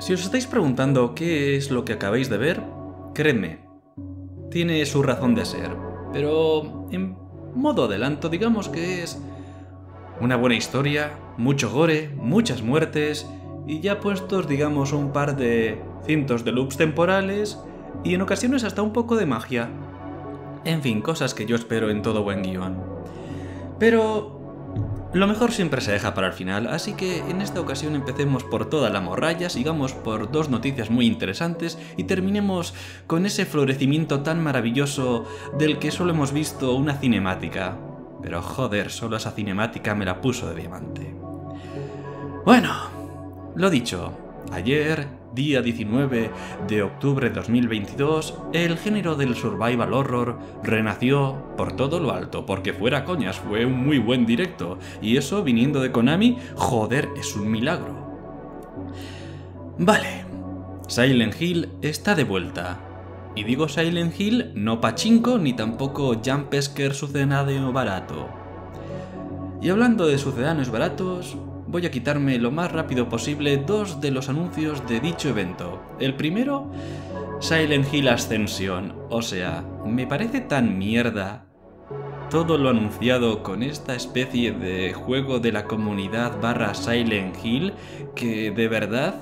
Si os estáis preguntando qué es lo que acabáis de ver, creedme, tiene su razón de ser, pero en modo adelanto digamos que es una buena historia, mucho gore, muchas muertes y ya puestos digamos un par de cientos de loops temporales y en ocasiones hasta un poco de magia. En fin, cosas que yo espero en todo buen guión. Pero lo mejor siempre se deja para el final, así que en esta ocasión empecemos por toda la morralla, sigamos por dos noticias muy interesantes y terminemos con ese florecimiento tan maravilloso del que solo hemos visto una cinemática. Pero joder, solo esa cinemática me la puso de diamante. Bueno, lo dicho, ayer, día 19 de octubre de 2022, el género del survival horror renació por todo lo alto, porque fuera coñas, fue un muy buen directo, y eso viniendo de Konami, joder, es un milagro. Vale, Silent Hill está de vuelta. Y digo Silent Hill, no pachinko ni tampoco jumpscare sucedáneo barato. Y hablando de sucedáneos baratos, voy a quitarme lo más rápido posible dos de los anuncios de dicho evento. El primero, Silent Hill Ascension. O sea, me parece tan mierda todo lo anunciado con esta especie de juego de la comunidad / Silent Hill que de verdad...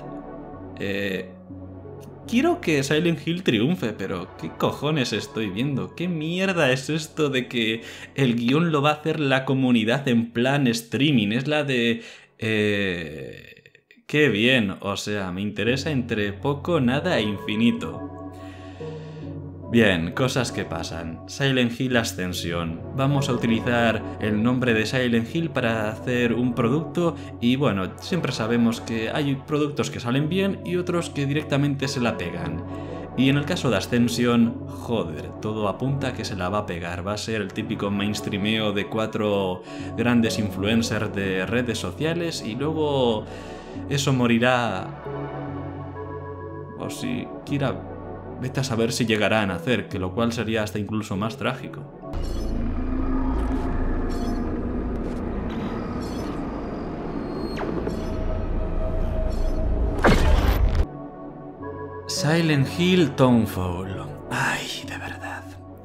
Quiero que Silent Hill triunfe, pero ¿qué cojones estoy viendo? ¿Qué mierda es esto de que el guión lo va a hacer la comunidad en plan streaming? Es la de... Qué bien, o sea, me interesa entre poco, nada e infinito. Bien, cosas que pasan. Silent Hill Ascension. Vamos a utilizar el nombre de Silent Hill para hacer un producto y bueno, siempre sabemos que hay productos que salen bien y otros que directamente se la pegan. Y en el caso de Ascension, joder, todo apunta a que se la va a pegar. Va a ser el típico mainstreameo de 4 grandes influencers de redes sociales y luego eso morirá... O si quiera... Vete a saber si llegará a nacer, que lo cual sería hasta incluso más trágico. Silent Hill Townfall. Ay, de verdad.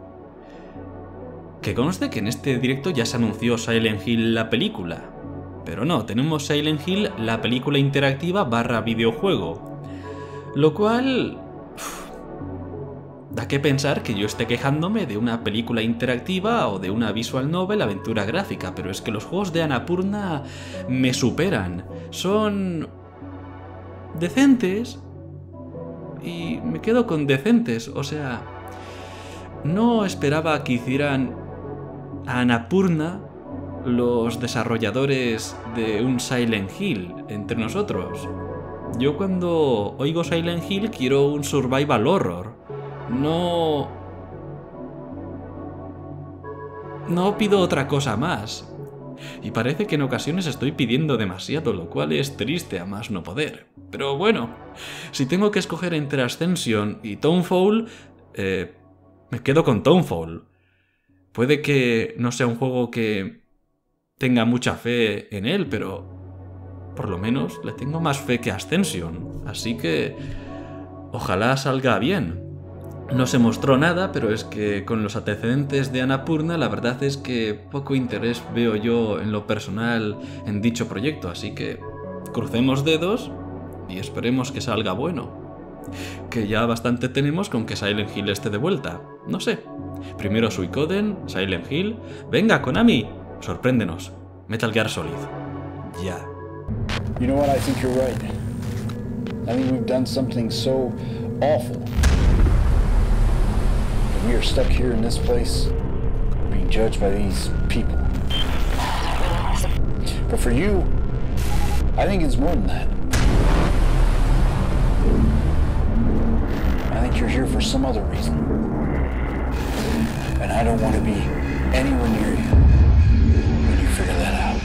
Que conste que en este directo ya se anunció Silent Hill la película. Pero no, tenemos Silent Hill la película interactiva / videojuego. Lo cual... Da que pensar que yo esté quejándome de una película interactiva o de una visual novel aventura gráfica, pero es que los juegos de Annapurna me superan. Son... decentes. Y me quedo con decentes, o sea... No esperaba que hicieran a Annapurna los desarrolladores de un Silent Hill entre nosotros. Yo cuando oigo Silent Hill quiero un survival horror. No pido otra cosa más. Y parece que en ocasiones estoy pidiendo demasiado, lo cual es triste a más no poder. Pero bueno, si tengo que escoger entre Ascension y Townfall, me quedo con Townfall. Puede que no sea un juego que tenga mucha fe en él, pero por lo menos le tengo más fe que a Ascension. Así que ojalá salga bien. No se mostró nada, pero es que con los antecedentes de Annapurna la verdad es que poco interés veo yo en lo personal en dicho proyecto, así que crucemos dedos y esperemos que salga bueno. Que ya bastante tenemos con que Silent Hill esté de vuelta. No sé. Primero Suicoden, Silent Hill... Venga, Konami, sorpréndenos. Metal Gear Solid. Ya. You know what, I think you're right. I think we've done something so awful. We are stuck here in this place, being judged by these people. But for you, I think it's more than that. I think you're here for some other reason. And I don't want to be anywhere near you when you figure that out.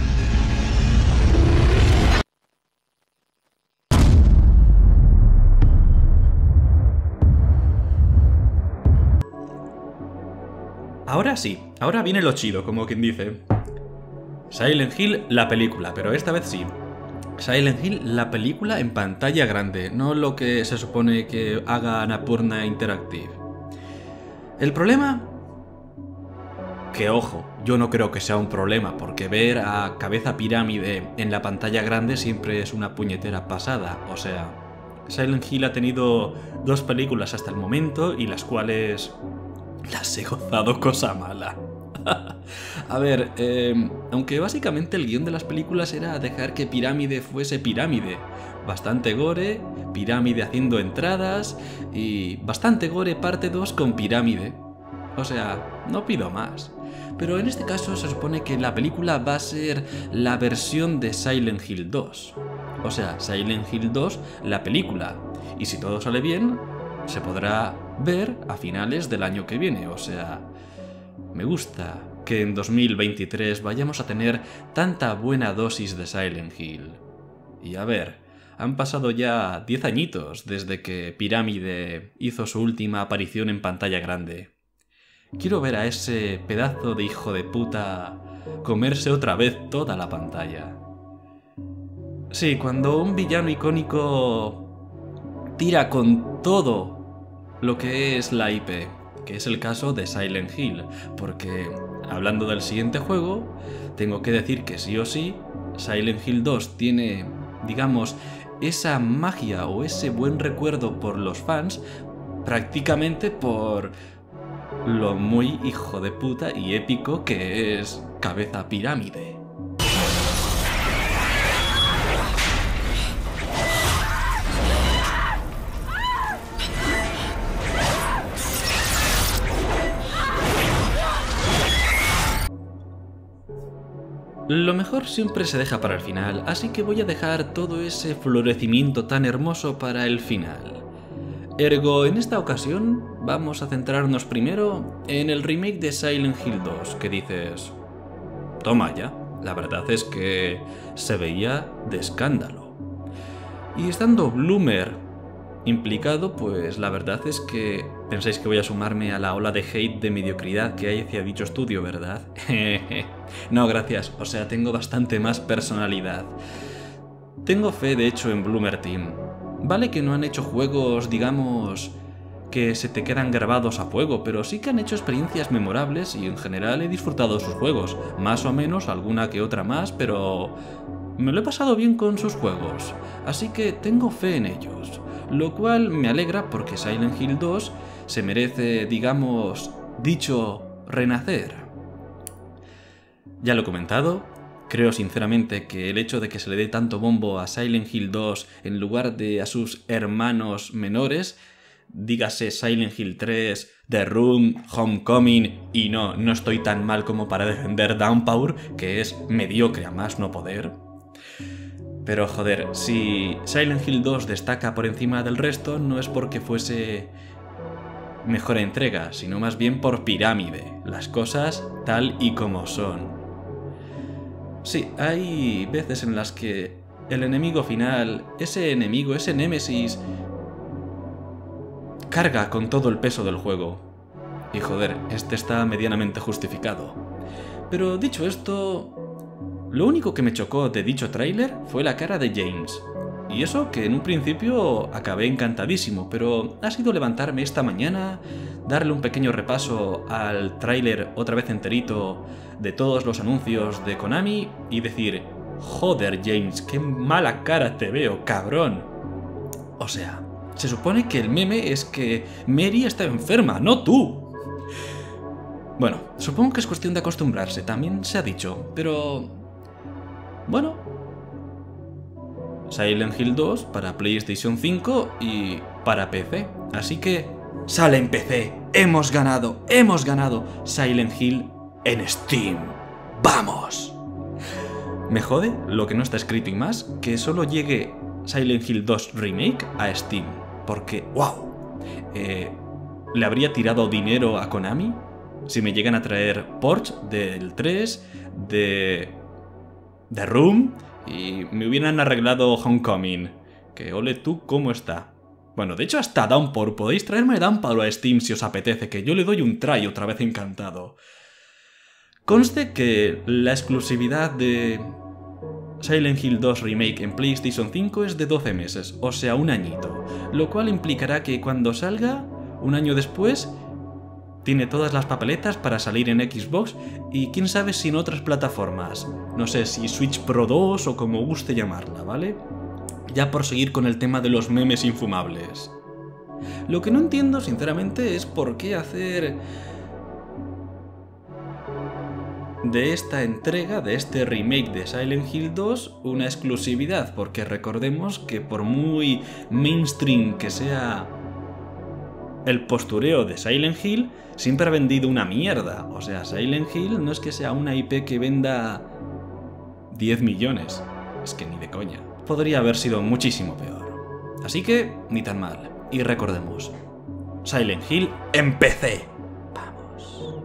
Ahora sí, ahora viene lo chido, como quien dice. Silent Hill, la película, pero esta vez sí. Silent Hill, la película en pantalla grande, no lo que se supone que haga Annapurna Interactive. El problema... Que ojo, yo no creo que sea un problema, porque ver a Cabeza Pirámide en la pantalla grande siempre es una puñetera pasada. O sea, Silent Hill ha tenido 2 películas hasta el momento y las cuales las he gozado cosa mala. A ver, aunque básicamente el guión de las películas era dejar que Pirámide fuese Pirámide. Bastante gore, Pirámide haciendo entradas y bastante gore parte 2 con Pirámide. O sea, no pido más. Pero en este caso se supone que la película va a ser la versión de Silent Hill 2. O sea, Silent Hill 2, la película. Y si todo sale bien, se podrá ver a finales del año que viene. O sea, me gusta que en 2023 vayamos a tener tanta buena dosis de Silent Hill. Y a ver, han pasado ya 10 añitos desde que Pirámide hizo su última aparición en pantalla grande. Quiero ver a ese pedazo de hijo de puta comerse otra vez toda la pantalla. Sí, cuando un villano icónico tira con todo lo que es la IP, que es el caso de Silent Hill, porque hablando del siguiente juego, tengo que decir que sí o sí, Silent Hill 2 tiene, digamos, esa magia o ese buen recuerdo por los fans, prácticamente por lo muy hijo de puta y épico que es Cabeza Pirámide. Lo mejor siempre se deja para el final, así que voy a dejar todo ese florecimiento tan hermoso para el final. Ergo, en esta ocasión vamos a centrarnos primero en el remake de Silent Hill 2, que dices... Toma ya, la verdad es que se veía de escándalo. Y estando Bloomer implicado, pues la verdad es que pensáis que voy a sumarme a la ola de hate de mediocridad que hay hacia dicho estudio, ¿verdad? No, gracias, o sea, tengo bastante más personalidad. Tengo fe, de hecho, en Bloomer Team. Vale que no han hecho juegos, digamos, que se te quedan grabados a fuego, pero sí que han hecho experiencias memorables y en general he disfrutado sus juegos, más o menos, alguna que otra más, pero me lo he pasado bien con sus juegos, así que tengo fe en ellos, lo cual me alegra porque Silent Hill 2 se merece, digamos, dicho renacer. Ya lo he comentado. Creo sinceramente que el hecho de que se le dé tanto bombo a Silent Hill 2 en lugar de a sus hermanos menores, dígase Silent Hill 3, The Room, Homecoming, y no estoy tan mal como para defender Downpour, que es mediocre a más no poder. Pero joder, si Silent Hill 2 destaca por encima del resto, no es porque fuese mejor entrega, sino más bien por Pirámide, las cosas tal y como son. Sí, hay veces en las que el enemigo final, ese enemigo, ese némesis, carga con todo el peso del juego. Y joder, este está medianamente justificado. Pero dicho esto, lo único que me chocó de dicho tráiler fue la cara de James. Y eso que en un principio acabé encantadísimo, pero ha sido levantarme esta mañana, darle un pequeño repaso al tráiler otra vez enterito de todos los anuncios de Konami y decir, joder James, qué mala cara te veo, cabrón. O sea, se supone que el meme es que Mary está enferma, no tú. Bueno, supongo que es cuestión de acostumbrarse, también se ha dicho, pero... bueno... Silent Hill 2 para PlayStation 5 y para PC. Así que sale en PC. ¡Hemos ganado! ¡Hemos ganado! Silent Hill en Steam. ¡Vamos! Me jode lo que no está escrito y más que solo llegue Silent Hill 2 Remake a Steam. Porque, wow, ¿le habría tirado dinero a Konami si me llegan a traer ports del 3, de Room... y me hubieran arreglado Homecoming? Que ole tú cómo está. Bueno, de hecho hasta Downpour. Podéis traerme Downpour a Steam si os apetece, que yo le doy un try otra vez encantado. Conste que la exclusividad de Silent Hill 2 Remake en PlayStation 5 es de 12 meses, o sea, un añito, lo cual implicará que cuando salga, un año después, tiene todas las papeletas para salir en Xbox y quién sabe si en otras plataformas, no sé si Switch Pro 2 o como guste llamarla, ¿vale? Ya por seguir con el tema de los memes infumables. Lo que no entiendo, sinceramente, es por qué hacer de esta entrega, de este remake de Silent Hill 2, una exclusividad, porque recordemos que por muy mainstream que sea el postureo de Silent Hill, siempre ha vendido una mierda. O sea, Silent Hill no es que sea una IP que venda 10 millones, es que ni de coña. Podría haber sido muchísimo peor. Así que, ni tan mal. Y recordemos, Silent Hill en PC. Vamos.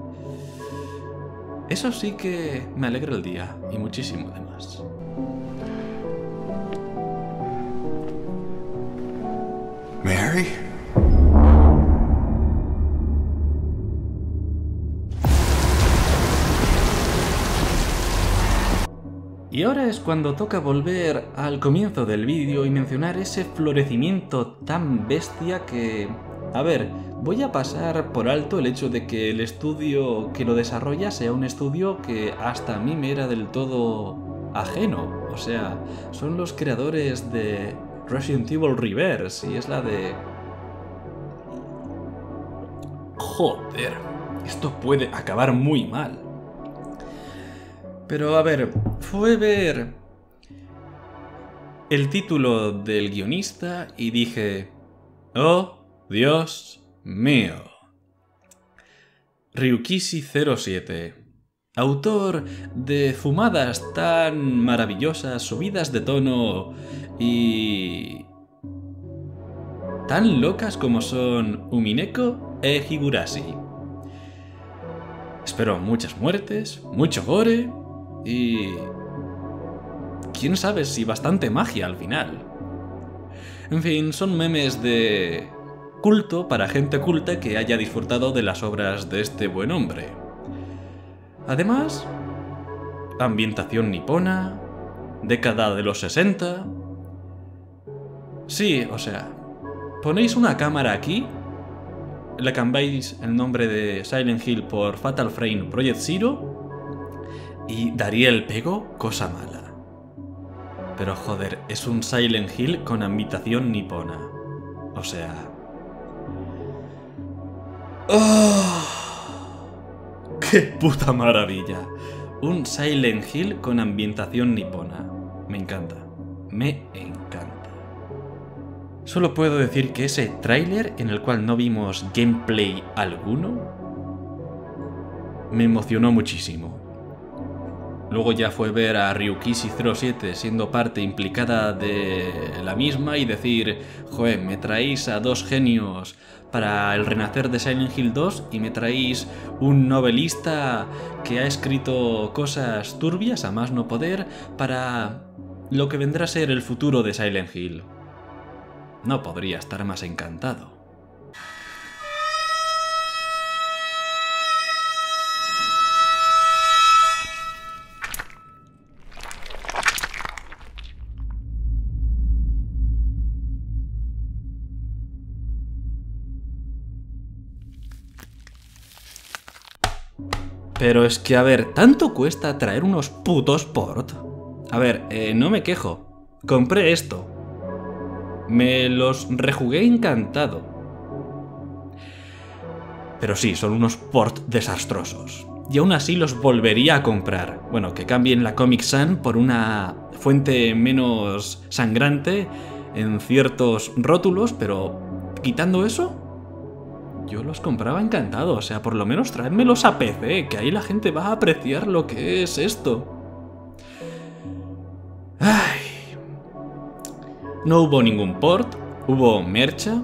Eso sí que me alegra el día, y muchísimo además. Mary? Y ahora es cuando toca volver al comienzo del vídeo y mencionar ese florecimiento tan bestia que... A ver, voy a pasar por alto el hecho de que el estudio que lo desarrolla sea un estudio que hasta a mí me era del todo ajeno. O sea, son los creadores de Resident Evil Reverse y es la de... Joder, esto puede acabar muy mal. Pero a ver, fue ver el título del guionista y dije, ¡oh, Dios mío! Ryukishi07, autor de fumadas tan maravillosas, subidas de tono y... tan locas como son Umineko e Higurashi. Espero muchas muertes, mucho gore... y... quién sabe si bastante magia al final. En fin, son memes de culto para gente culta que haya disfrutado de las obras de este buen hombre. Además, ambientación nipona, década de los 60... Sí, o sea, ponéis una cámara aquí, le cambiáis el nombre de Silent Hill por Fatal Frame Project Zero... y daría el pego cosa mala. Pero joder, es un Silent Hill con ambientación nipona. O sea... ¡oh! ¡Qué puta maravilla! Un Silent Hill con ambientación nipona. Me encanta. Me encanta. Solo puedo decir que ese tráiler, en el cual no vimos gameplay alguno, me emocionó muchísimo. Luego ya fue ver a Ryukishi07 siendo parte implicada de la misma y decir, joder, me traéis a dos genios para el renacer de Silent Hill 2 y me traéis un novelista que ha escrito cosas turbias a más no poder para lo que vendrá a ser el futuro de Silent Hill. No podría estar más encantado. Pero es que, a ver, ¿tanto cuesta traer unos putos port? A ver, no me quejo. Compré esto. Me los rejugué encantado. Pero sí, son unos port desastrosos. Y aún así los volvería a comprar. Bueno, que cambien la Comic Sans por una fuente menos sangrante en ciertos rótulos, pero quitando eso... yo los compraba encantado, o sea, por lo menos traédmelos a PC, que ahí la gente va a apreciar lo que es esto. Ay. No hubo ningún port, hubo mercha,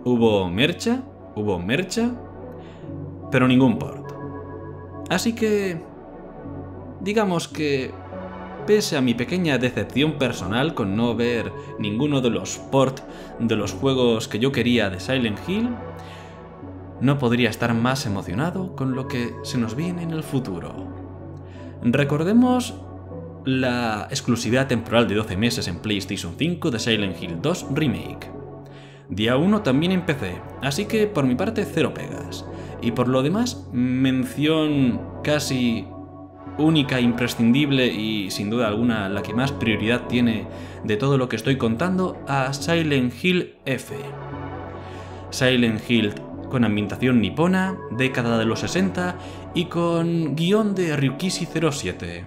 pero ningún port. Así que... digamos que... pese a mi pequeña decepción personal con no ver ninguno de los ports de los juegos que yo quería de Silent Hill, no podría estar más emocionado con lo que se nos viene en el futuro. Recordemos la exclusividad temporal de 12 meses en PlayStation 5 de Silent Hill 2 Remake. Día 1 también empecé, así que por mi parte cero pegas. Y por lo demás, mención casi única, imprescindible y sin duda alguna la que más prioridad tiene de todo lo que estoy contando a Silent Hill F. Silent Hill con ambientación nipona, década de los 60 y con guión de Ryukishi 07.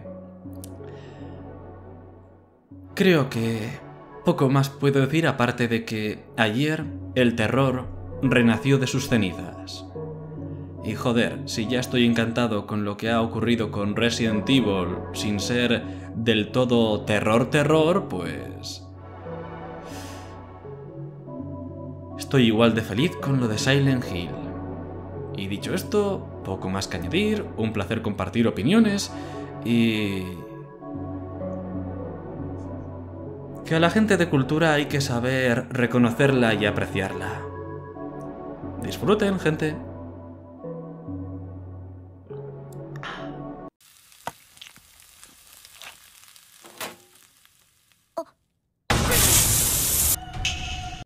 Creo que poco más puedo decir aparte de que ayer el terror renació de sus cenizas. Y joder, si ya estoy encantado con lo que ha ocurrido con Resident Evil sin ser del todo terror, pues... estoy igual de feliz con lo de Silent Hill. Y dicho esto, poco más que añadir, un placer compartir opiniones y... que a la gente de cultura hay que saber reconocerla y apreciarla. Disfruten, gente.